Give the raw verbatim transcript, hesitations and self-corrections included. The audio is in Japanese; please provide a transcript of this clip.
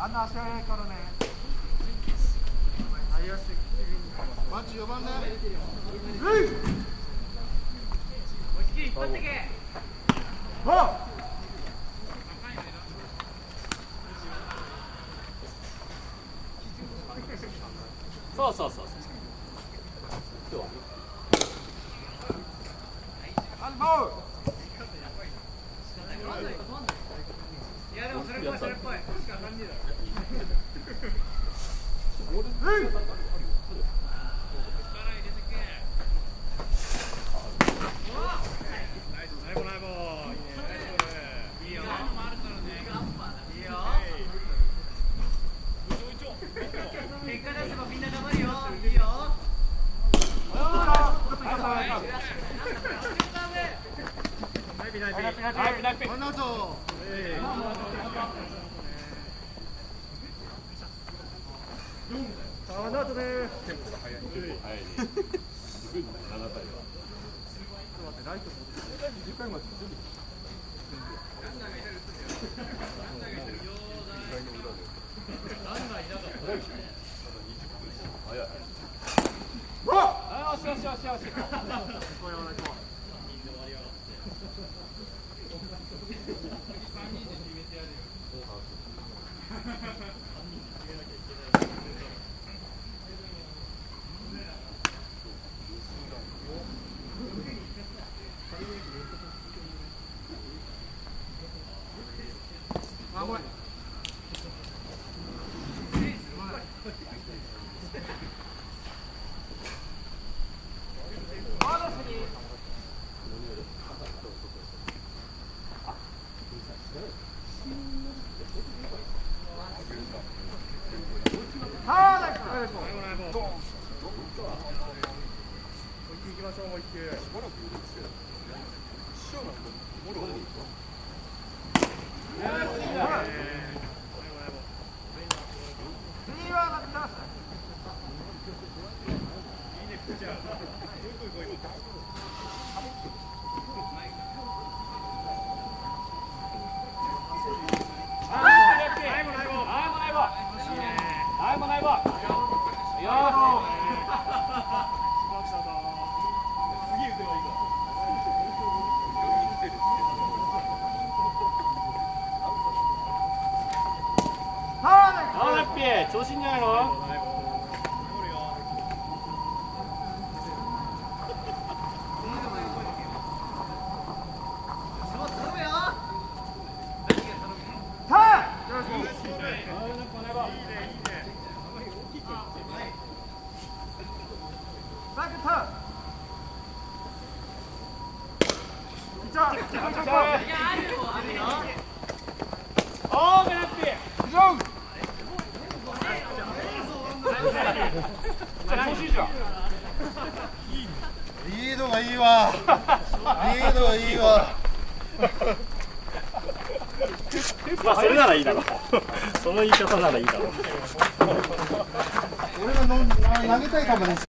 あの足早いからね。マッチよばんね。うん。引っ張ってけ。は。 そうそうそうそう。今日は。 アルボー。いやでもそれっぽいそれっぽい。しか感じる。うん。あの後ね。テンポが速い。速いね。すごいななたいは。ちょっと待ってライト持って。にじゅっかいまで準備。ランナーがいたりするよ。ランナーがいたりよ。ランナーいなかった。まだにじゅっぷん。早い。わっ。よしよしよしよし。これはこう。三人で決めてやるよ。あ、ごめん。 調子いいんじゃないの？ リードがいいわ。リードがいいわ。 まあそれならいいだろう。その言い方ならいいだろう。 俺がの投げたい球です。